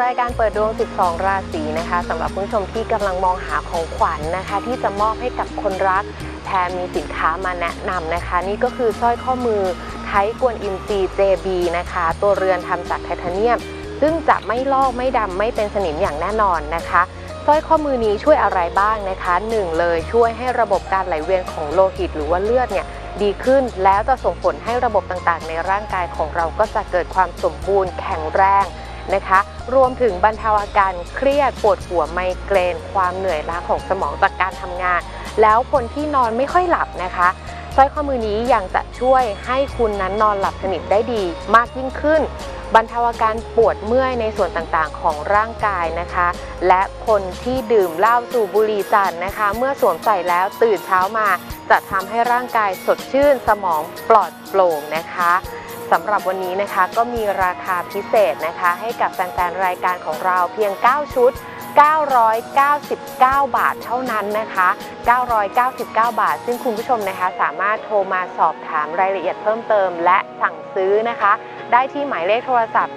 รายการเปิดดวง 12 ราศีนะคะสำหรับผู้ชมที่กำลังมองหาของขวัญนะคะที่จะมอบให้กับคนรักแทนมีสินค้ามาแนะนำนะคะนี่ก็คือสร้อยข้อมือไทยกวนอินซีเจบีนะคะตัวเรือนทำจากไทเทเนียมซึ่งจะไม่ลอกไม่ดำไม่เป็นสนิมอย่างแน่นอนนะคะสร้อยข้อมือนี้ช่วยอะไรบ้างนะคะ1เลยช่วยให้ระบบการไหลเวียนของโลหิตหรือว่าเลือดเนี่ยดีขึ้นแล้วจะส่งผลให้ระบบต่างๆในร่างกายของเราก็จะเกิดความสมบูรณ์แข็งแรงนะคะรวมถึงบรรเทาอาการเครียดปวดหัวไมเกรนความเหนื่อยล้าของสมองจากการทำงานแล้วคนที่นอนไม่ค่อยหลับนะคะสร้อยข้อมือนี้ยังจะช่วยให้คุณนั้นนอนหลับสนิทได้ดีมากยิ่งขึ้นบรรเทาอาการปวดเมื่อยในส่วนต่างๆของร่างกายนะคะและคนที่ดื่มเหล้าสูบบุหรี่จัดนะคะเมื่อสวมใส่แล้วตื่นเช้ามาจะทำให้ร่างกายสดชื่นสมองปลอดโปร่งนะคะสำหรับวันนี้นะคะก็มีราคาพิเศษนะคะให้กับแฟนๆรายการของเราเพียง9ชุด999 บาทเท่านั้นนะคะ999 บาทซึ่งคุณผู้ชมนะคะสามารถโทรมาสอบถามรายละเอียดเพิ่มเติมและสั่งซื้อนะคะได้ที่หมายเลขโทรศัพท์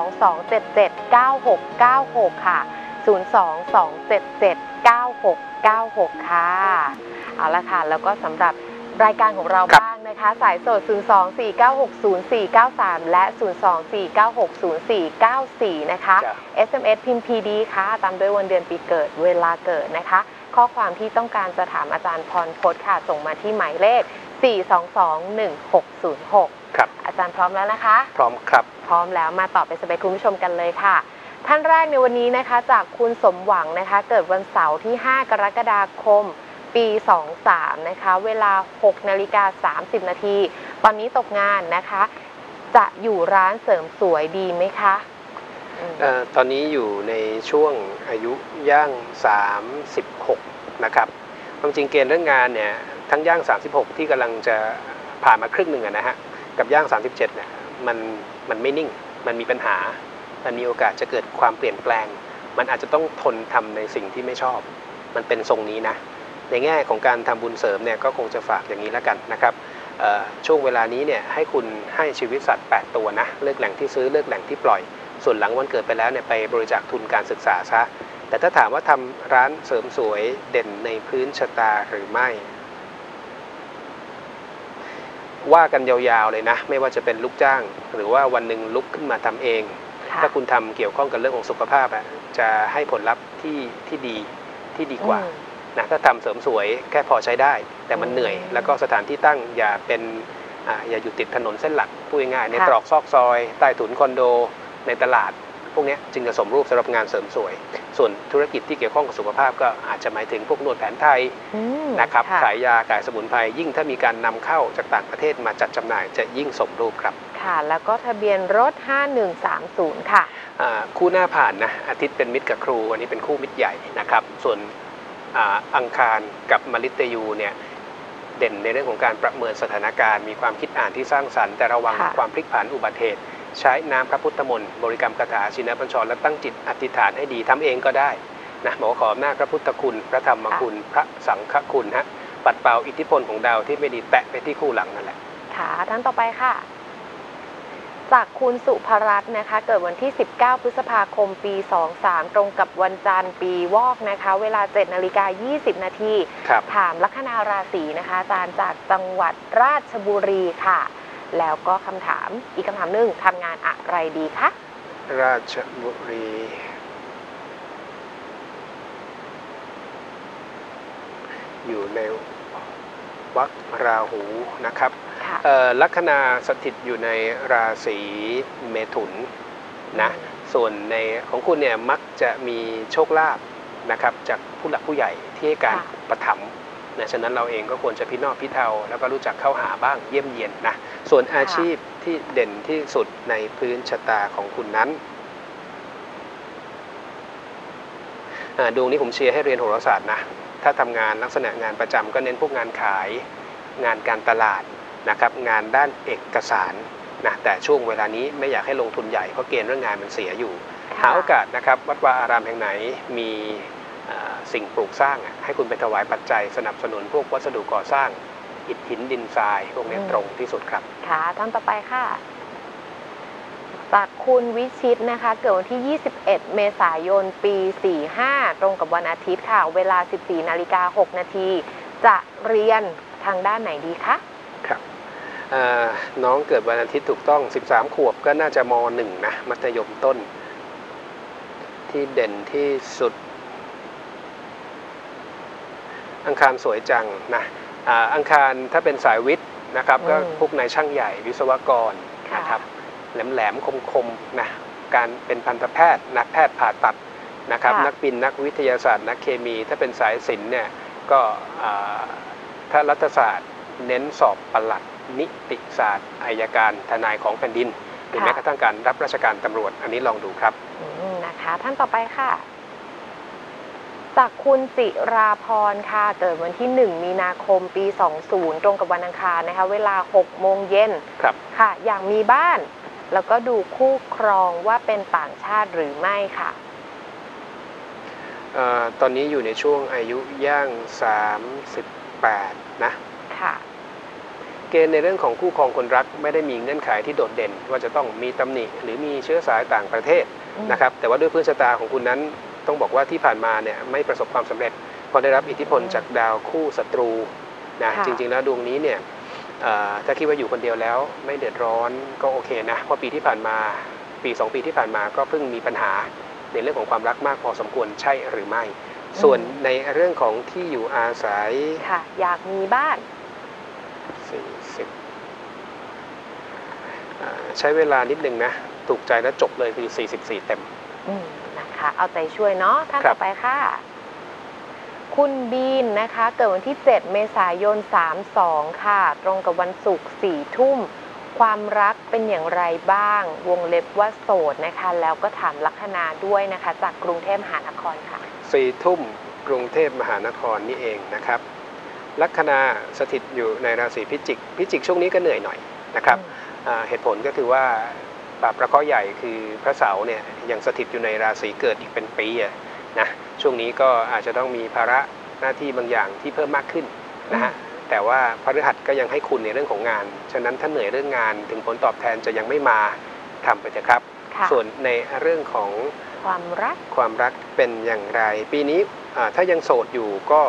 022779696ค่ะ022779696ค่ะเอาละค่ะแล้วก็สำหรับรายการของเราบ้างนะคะสายโสด024960493และ024960494นะคะ SMS พิมพ์ PD ค่ะตามด้วยวันเดือนปีเกิดเวลาเกิดนะคะข้อความที่ต้องการจะถามอาจารย์พรพจน์ค่ะส่งมาที่หมายเลข4221606 ครับอาจารย์พร้อมแล้วนะคะพร้อมครับพร้อมแล้วมาตอบเป็นสเปคคุณผู้ชมกันเลยค่ะท่านแรกในวันนี้นะคะจากคุณสมหวังนะคะเกิดวันเสาร์ที่5กรกฎาคมปี23นะคะเวลา 6:30 น.ตอนนี้ตกงานนะคะจะอยู่ร้านเสริมสวยดีไหมคะตอนนี้อยู่ในช่วงอายุย่าง36นะครับความจริงเกณฑ์เรื่องงานเนี่ยทั้งย่าง36ที่กำลังจะผ่านมาครึ่งหนึ่งนะฮะกับย่าง37เนี่ยมันไม่นิ่งมันมีปัญหามันมีโอกาสจะเกิดความเปลี่ยนแปลงมันอาจจะต้องทนทำในสิ่งที่ไม่ชอบมันเป็นทรงนี้นะในแง่ของการทำบุญเสริมเนี่ยก็คงจะฝากอย่างนี้แล้วกันนะครับช่วงเวลานี้เนี่ยให้คุณให้ชีวิตสัตว์8ตัวนะเลือกแหล่งที่ซื้อเลือกแหล่งที่ปล่อยส่วนหลังวันเกิดไปแล้วเนี่ยไปบริจาคทุนการศึกษาซะแต่ถ้าถามว่าทำร้านเสริมสวยเด่นในพื้นชะตาหรือไม่ว่ากันยาวๆเลยนะไม่ว่าจะเป็นลูกจ้างหรือว่าวันหนึ่งลุกขึ้นมาทำเองถ้าคุณทำเกี่ยวข้องกับเรื่องของสุขภาพจะให้ผลลัพธ์ที่ดีกว่านะถ้าทำเสริมสวยแค่พอใช้ได้แต่มันเหนื่อยแล้วก็สถานที่ตั้งอย่าอยู่ติดถนนเส้นหลักพูดง่ายๆในตรอกซอกซอยใต้ถุนคอนโดในตลาดพวกนี้จึงจะสมรูปสำหรับงานเสริมสวยส่วนธุรกิจที่เกี่ยวข้องกับสุขภาพก็อาจจะหมายถึงพวกนวดแผนไทยนะครับขายยาขายสมุนไพรยิ่งถ้ามีการนำเข้าจากต่างประเทศมาจัดจำหน่ายจะยิ่งสมรูปครับค่ะแล้วก็ทะเบียนรถ5130ค่ะคู่หน้าผ่านนะอาทิตย์เป็นมิตรกับครูอันนี้เป็นคู่มิตรใหญ่นะครับส่วนอังคารกับมฤตยูเนี่ยเด่นในเรื่องของการประเมินสถานการณ์มีความคิดอ่านที่สร้างสรรค์แต่ระวังความพลิกผันอุบัติเหตุใช้น้ำพระพุทธมนต์บริกรรมคาถาชินบัญชรและตั้งจิตอธิษฐานให้ดีทำเองก็ได้นะบอกขอหน้าพระพุทธคุณพระธรรมคุณพระสังฆคุณฮะปัดเป่าอิทธิพลของดาวที่ไม่ดีแตะไปที่คู่หลังนั่นแหละค่ะท่านต่อไปค่ะจากคุณสุภรัตน์นะคะเกิดวันที่19พฤษภาคมปี23ตรงกับวันจันทร์ปีวอกนะคะเวลา 7:20 น.ถามลัคนาราศีนะคะอาจารย์จากจังหวัดราชบุรีค่ะแล้วก็คำถามอีกคำถามหนึ่งทำงานอะไรดีคะราชบุรีอยู่ในวรรคราหูนะครับลัคนาสถิตอยู่ในราศีเมถุนนะส่วนในของคุณเนี่ยมักจะมีโชคลาภนะครับจากผู้หลักผู้ใหญ่ที่ให้การประถมนะฉะนั้นเราเองก็ควรจะพินอพิเทาแล้วก็รู้จักเข้าหาบ้างเยี่ยมเยียนนะส่วนอาชีพที่เด่นที่สุดในพื้นชะตาของคุณนั้นดวงนี้ผมเชียร์ให้เรียนโหราศาสตร์นะถ้าทำงานลักษณะงานประจำก็เน้นพวกงานขายงานการตลาดนะครับงานด้านเอกสารนะแต่ช่วงเวลานี้ไม่อยากให้ลงทุนใหญ่เพราะเกณฑ์เรื่องงานมันเสียอยู่หาโอกาสนะครับวัดวาอารามแห่งไหนมีสิ่งปลูกสร้างให้คุณไปถวายปัจจัยสนับสนุนพวกวัสดุก่อสร้างอิฐหินดินทรายพวกนี้ตรงที่สุดครับค่ะท่านต่อไปค่ะจากคุณวิชิตนะคะเกิดวันที่ 21 เมษายน ปี 45 ตรงกับวันอาทิตย์ค่ะ เวลา 14:06 นาทีจะเรียนทางด้านไหนดีคะครับน้องเกิดวันอาทิตย์ถูกต้อง13 ขวบก็น่าจะม.1 นะมัธยมต้นที่เด่นที่สุดอังคารสวยจังนะอังคารถ้าเป็นสายวิทย์นะครับก็พวกนายช่างใหญ่วิศวกรนะครับแหลมๆคมๆนะการเป็นทันตแพทย์นักแพทย์ผ่าตัดนะครับนักบินนักวิทยาศาสตร์นักเคมีถ้าเป็นสายศิลป์เนี่ยก็ถ้ารัฐศาสตร์เน้นสอบปลัดนิติศาสตร์อัยการทนายของแผ่นดินหรือแม้กระทั่งการรับราชการตำรวจอันนี้ลองดูครับนะคะท่านต่อไปค่ะจากคุณจิราพรค่ะเกิดวันที่ 1 มีนาคม ปี 20 ตรงกับวันอังคารนะคะเวลา 6 โมงเย็นค่ะอยากมีบ้านแล้วก็ดูคู่ครองว่าเป็นต่างชาติหรือไม่ค่ะตอนนี้อยู่ในช่วงอายุย่าง 38 นะค่ะเกณฑ์ในเรื่องของคู่ครองคนรักไม่ได้มีเงื่อนไขที่โดดเด่นว่าจะต้องมีตำหนิหรือมีเชื้อสายต่างประเทศนะครับแต่ว่าด้วยพื้นชะตาของคุณนั้นต้องบอกว่าที่ผ่านมาเนี่ยไม่ประสบความสำเร็จพอได้รับอิทธิพลจากดาวคู่ศัตรูนะจริงๆแล้วดวงนี้เนี่ยถ้าคิดว่าอยู่คนเดียวแล้วไม่เดือดร้อนก็โอเคนะเพราะปีที่ผ่านมาปี2 ปีที่ผ่านมาก็เพิ่งมีปัญหาในเรื่องของความรักมากพอสมควรใช่หรือไม่ส่วนในเรื่องของที่อยู่อาศัยค่ะอยากมีบ้านใช้เวลานิดนึงนะถูกใจแล้วจบเลยคือ44เต็มนะคะเอาใจช่วยเนาะท่านต่อไปค่ะคุณบีนนะคะเกิดวันที่ 7 เมษายน 32 ค่ะตรงกับวันศุกร์ 4 ทุ่มความรักเป็นอย่างไรบ้างวงเล็บว่าโสดนะคะแล้วก็ถามลัคนาด้วยนะคะจากกรุงเทพมหานครค่ะ 4 ทุ่มกรุงเทพมหานครนี่เองนะครับลัคนาสถิตอยู่ในราศีพิจิกช่วงนี้ก็เหนื่อยหน่อยนะครับเหตุผลก็คือว่าพระเคราะห์ใหญ่คือพระเสาร์เนี่ยยังสถิตอยู่ในราศีเกิดอีกเป็นปีนะช่วงนี้ก็อาจจะต้องมีภาระหน้าที่บางอย่างที่เพิ่มมากขึ้นนะฮะแต่ว่าพฤหัสก็ยังให้คุณในเรื่องของงานฉะนั้นถ้าเหนื่อยเรื่องงานถึงผลตอบแทนจะยังไม่มาทำไปเถอะครับส่วนในเรื่องของความรักเป็นอย่างไรปีนี้ถ้ายังโสดอยู่ก็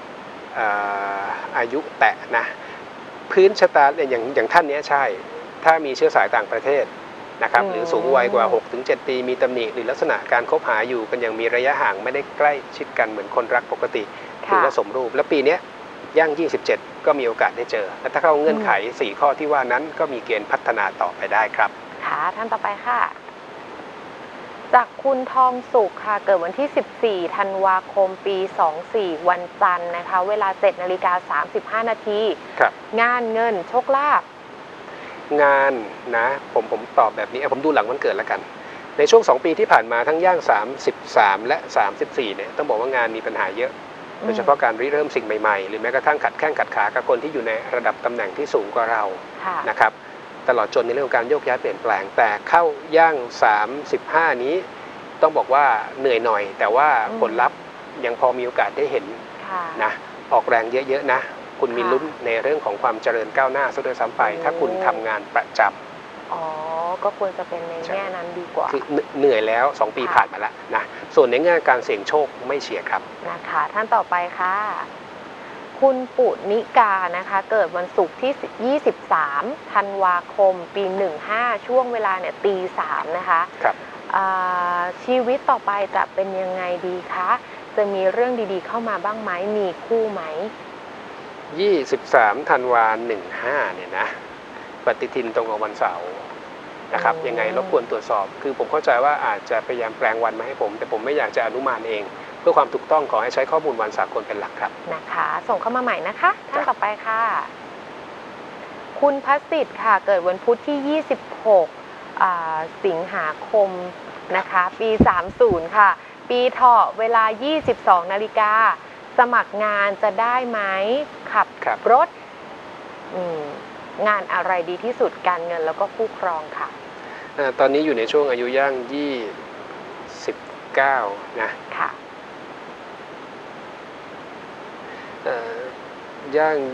อายุแตะนะพื้นชะตาอย่างท่านนี้ใช่ถ้ามีเชื้อสายต่างประเทศนะครับหรือสูงวัยกว่า 6-7 ปีมีตำหนิหรือลักษณะการคบหาอยู่กันยังมีระยะห่างไม่ได้ใกล้ชิดกันเหมือนคนรักปกติถือว่าสมรูปและปีนี้ย่าง27ก็มีโอกาสได้เจอและถ้าเข้าเงื่อนไข4ข้อที่ว่านั้นก็มีเกณฑ์พัฒนาต่อไปได้ครับค่ะท่านต่อไปค่ะจากคุณทองสุขค่ะเกิดวันที่ 14 ธันวาคม ปี 24 วันจันทร์นะคะเวลา 7:35 นาทีงานเงินโชคลาภงานนะผมตอบแบบนี้ผมดูหลังวันเกิดแล้วกันในช่วง2 ปีที่ผ่านมาทั้งย่าง33และ34เนี่ยต้องบอกว่างานมีปัญหาเยอะโดยเฉพาะการริเริ่มสิ่งใหม่ๆหรือแม้กระทั่งขัดแข้งขัดขากับคนที่อยู่ในระดับตำแหน่งที่สูงกว่าเรานะครับตลอดจนในเรื่องของการโยกย้ายเปลี่ยนแปลงแต่เข้าย่าง35นี้ต้องบอกว่าเหนื่อยหน่อยแต่ว่าผลลัพธ์ยังพอมีโอกาสได้เห็นนะออกแรงเยอะๆนะคุณมีลุ้นในเรื่องของความเจริญก้าวหน้าซะด้วยซ้ำไปถ้าคุณทำงานประจำก็ควรจะเป็นในแง่นั้นดีกว่าคือเหนื่อยแล้ว2 ปีผ่านมาแล้วนะส่วนในแง่การเสี่ยงโชคไม่เชียร์ครับนะคะท่านต่อไปค่ะคุณปุณิกานะคะเกิดวันศุกร์ที่ 23 ธันวาคม ปี 15 ช่วงเวลาเนี่ย 3:00 นะคะชีวิตต่อไปจะเป็นยังไงดีคะจะมีเรื่องดีๆเข้ามาบ้างไหมมีคู่ไหม 23 ธันวา 15เนี่ยนะปฏิทินตรงกับวันเสาร์นะครับยังไงรบกวนตรวจสอบคือผมเข้าใจว่าอาจจะพยายามแปลงวันมาให้ผมแต่ผมไม่อยากจะอนุมานเองเพื่อความถูกต้องขอให้ใช้ข้อมูลวันสากลเป็นหลักครับนะคะส่งเข้ามาใหม่นะคะท่านต่อไปค่ะคุณพัสิทธิ์ค่ะเกิดวันพุธที่ 26 สิงหาคมนะคะปี 30 ค่ะปีเถาะเวลา 22 นาฬิกาสมัครงานจะได้ไหมขับรถงานอะไรดีที่สุดการเงินแล้วก็คู่ครองค่ะตอนนี้อยู่ในช่วงอายุย่าง29นะค่ะย่าง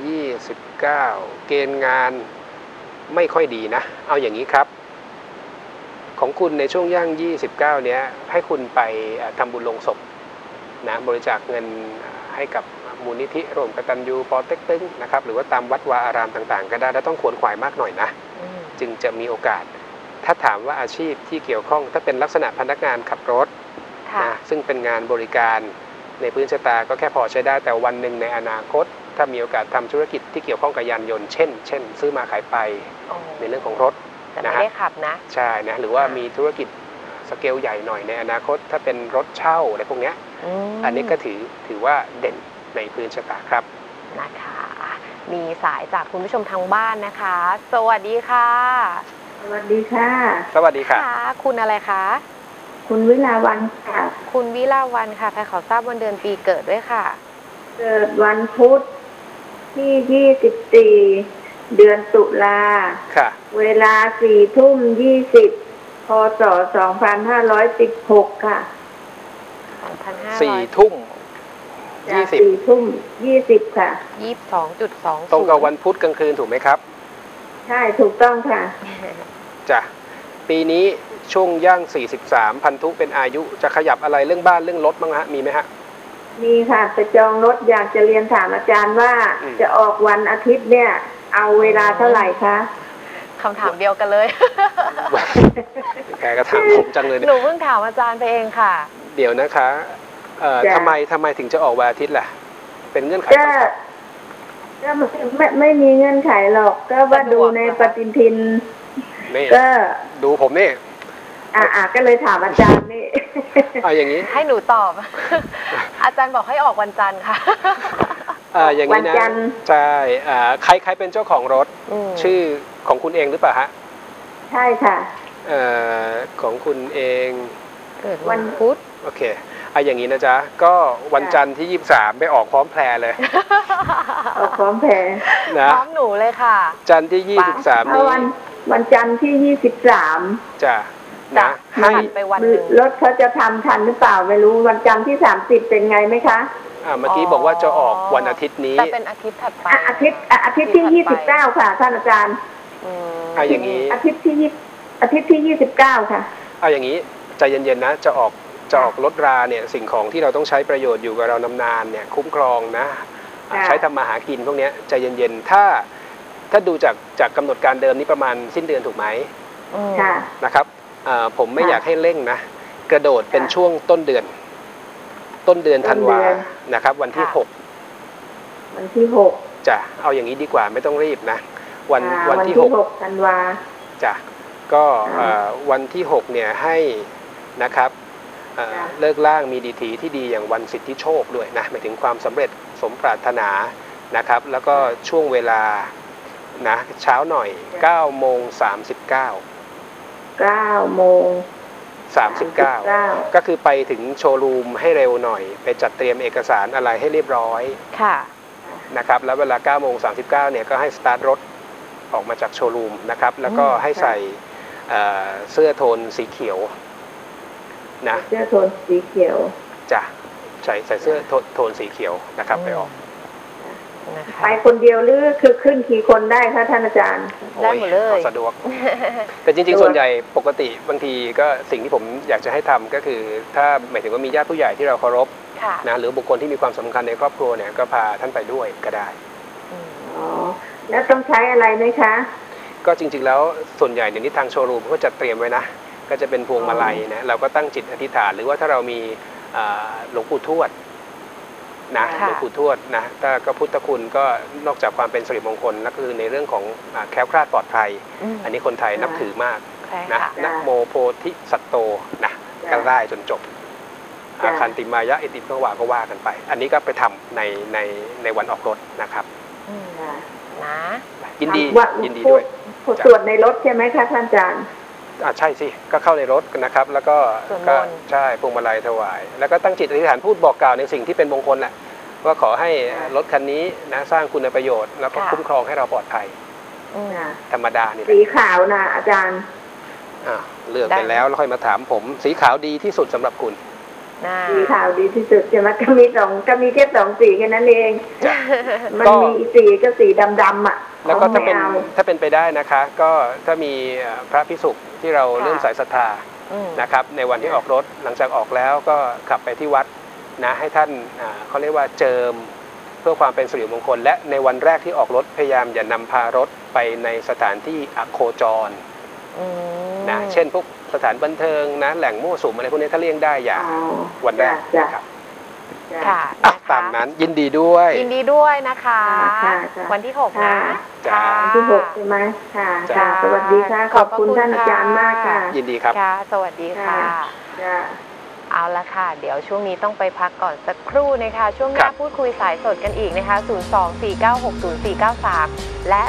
29เกณฑ์งานไม่ค่อยดีนะเอาอย่างนี้ครับของคุณในช่วงย่าง29เนี้ยให้คุณไปทำบุญลงศพนะบริจาคเงินให้กับมูลนิธิร่วมกตัญญูปอเต็กตึงนะครับหรือว่าตามวัดวาอารามต่างๆก็ได้แล้วต้องขวนขวายมากหน่อยนะจึงจะมีโอกาสถ้าถามว่าอาชีพที่เกี่ยวข้องถ้าเป็นลักษณะพนักงานขับรถนะซึ่งเป็นงานบริการในพื้นชะตาก็แค่พอใช้ได้แต่วันหนึ่งในอนาคตถ้ามีโอกาสทำธุรกิจที่เกี่ยวข้องกับยานยนต์เช่นซื้อมาขายไปในเรื่องของรถแต่ไม่ได้ขับนะใช่นะหรือว่ามีธุรกิจสเกลใหญ่หน่อยในอนาคตถ้าเป็นรถเช่าอะไรพวกนี้อันนี้ก็ถือว่าเด่นในพื้นชะตาครับนะคะมีสายจากคุณผู้ชมทางบ้านนะคะสวัสดีค่ะสวัสดีค่ะสวัสดีค่ะคุณอะไรคะคุณวิลาวันค่ะคุณวิลาวันค่ะใครขอทราบวันเดือนปีเกิดด้วยค่ะเกิดวันพุธที่24เดือนตุลาค่ะเวลา4:20พ.ศ. 2516ค่ะ 4 ทุ่ม 20ค่ะ 22.20 ตรงกับวันพุธกลางคืนถูกไหมครับใช่ถูกต้องค่ะจ้ะปีนี้ช่วงย่าง43พันธุเป็นอายุจะขยับอะไรเรื่องบ้านเรื่องรถบ้างฮะมีไหมฮะมีค่ะไปจองรถอยากจะเรียนถามอาจารย์ว่าจะออกวันอาทิตย์เนี่ยเอาเวลาเท่าไหร่คะคำถามเดียวกันเลยแกก็ถามผมจังเลยหนูเพิ่งถามอาจารย์ไปเองค่ะเดี๋ยวนะคะทำไมถึงจะออกวันอาทิตย์ล่ะเป็นเงื่อนไขก็ไม่มีเงื่อนไขหรอกก็ว่าดูในปฏิทินก็ดูผมนี่ก็เลยถามอาจารย์นี่อย่างนี้ให้หนูตอบอาจารย์บอกให้ออกวันจันทร์ค่ะอย่างนี้นะใช่ใครเป็นเจ้าของรถชื่อของคุณเองหรือเปล่าฮะใช่ค่ะของคุณเองเกิดวันพุธโอเคอย่างนี้นะจ๊ะก็วันจันทร์ที่23ไปออกพร้อมแพรเลยออกพร้อมแพรนะพร้อมหนูเลยค่ะจันทร์ที่23นี้วันจันทร์ที่23 จ้ะนะให้ไปวันนึงรถเขาจะทำทันหรือเปล่าไม่รู้วันจันทร์ที่30เป็นไงไหมคะเมื่อกี้บอกว่าจะออกวันอาทิตย์นี้แต่เป็นอาทิตย์ถัดไปอาทิตย์ที่29ค่ะท่านอาจารย์อย่างนี้อาทิตย์ที่29ค่ะอย่างนี้ใจเย็นๆนะจะออกรถราเนี่ยสิ่งของที่เราต้องใช้ประโยชน์อยู่กับเรานานๆเนี่ยคุ้มครองนะใช้ทำมาหากินพวกนี้ใจเย็นๆถ้าดูจากกำหนดการเดิมนี้ประมาณสิ้นเดือนถูกไหมนะครับผมไม่อยากให้เร่งนะกระโดดเป็นช่วงต้นเดือนธันวานะครับวันที่6จะเอาอย่างนี้ดีกว่าไม่ต้องรีบนะวันที่ 6ธันวาจะก็วันที่6เนี่ยให้นะครับเลิกล่างมีดีถีที่ดีอย่างวันสิทธิโชคด้วยนะหมายถึงความสำเร็จสมปรารถนานะครับแล้วก็ช่วงเวลานะเช้าหน่อย9:39ก็คือไปถึงโชว์รูมให้เร็วหน่อยไปจัดเตรียมเอกสารอะไรให้เรียบร้อยค่ะนะครับแล้วเวลา9:39เนี่ยก็ให้สตาร์ทรถออกมาจากโชว์รูมนะครับแล้วก็ให้ใส่เสื้อโทนสีเขียวนะเสื้อโทนสีเขียวจ้ะใส่เสื้อโทนสีเขียวนะครับไปออกไปคนเดียวหรือคือขึ้นกี่คนได้คะท่านอาจารย์ได้หมดเลยสะดวกแต่จริงๆส่วนใหญ่ปกติบางทีก็สิ่งที่ผมอยากจะให้ทำก็คือถ้าหมายถึงว่ามีญาติผู้ใหญ่ที่เราเคารพนะหรือบุคคลที่มีความสำคัญในครอบครัวเนี่ยก็พาท่านไปด้วยก็ได้แล้วต้องใช้อะไรไหมคะก็จริงๆแล้วส่วนใหญ่เดี๋ยวนี้ทางโชว์รูมก็จะเตรียมไว้นะก็จะเป็นพวงมาลัยนะเราก็ตั้งจิตอธิษฐานหรือว่าถ้าเรามีหลวงปู่ทวดนะหลวงปู่ทวดนะถ้าก็พุทธคุณก็นอกจากความเป็นสิริมงคลแล้วก็คือในเรื่องของแคล้วคลาดปลอดภัยอันนี้คนไทยนับถือมากนะนะโมโพธิสัตโตนะก็ได้จนจบอาคันติมายะอิติปวาก็ว่ากันไปอันนี้ก็ไปทำในวันออกรถนะครับนะยินดีด้วยตรวจในรถใช่ไหมคะท่านอาจารย์ใช่สิก็เข้าในรถนะครับแล้วก็ใช่พวงมาลัยถวายแล้วก็ตั้งจิตอธิษฐานพูดบอกกล่าวในสิ่งที่เป็นมงคลแหละว่าขอให้รถคันนี้นะสร้างคุณประโยชน์แล้วก็คุ้มครองให้เราปลอดภัยธรรมดานี่สีขาวนะอาจารย์เลือกไปแล้วค่อยมาถามผมสีขาวดีที่สุดสำหรับคุณมีข่าวดีที่สุดใช่ไหมก็มีแค่2 สีแค่นั้นเองมันมีสีก็สีดำๆอ่ะแล้วก็ถ้าเป็นไปได้นะคะก็ถ้ามีพระภิกษุที่เราเริ่มสายศรัทธานะครับในวันที่ออกรถหลังจากออกแล้วก็ขับไปที่วัดนะให้ท่านเขาเรียกว่าเจิมเพื่อความเป็นสิริมงคลและในวันแรกที่ออกรถพยายามอย่านำพารถไปในสถานที่อโคจรนะเช่นพวกสถานบันเทิงนะแหล่งมั่วสุมอะไรพวกนี้ถ้าเลี่ยงได้อย่าวันแรกนะครับค่ะตามนั้นยินดีด้วยนะคะวันที่6นะวันที่6ใช่ไหมค่ะสวัสดีค่ะขอบคุณท่านอาจารย์มากค่ะยินดีครับค่ะสวัสดีค่ะเอาละค่ะเดี๋ยวช่วงนี้ต้องไปพักก่อนสักครู่นะคะช่วงหน้าพูดคุยสายสดกันอีกนะคะ024960493และ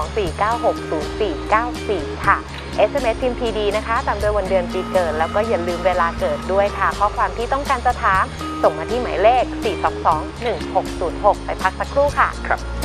024960494ค่ะ SMS พิมพ์ PD นะคะตามด้วยวันเดือนปีเกิดแล้วก็อย่าลืมเวลาเกิดด้วยค่ะข้อความที่ต้องการจะถามส่งมาที่หมายเลข4221606ไปพักสักครู่ค่ะครับ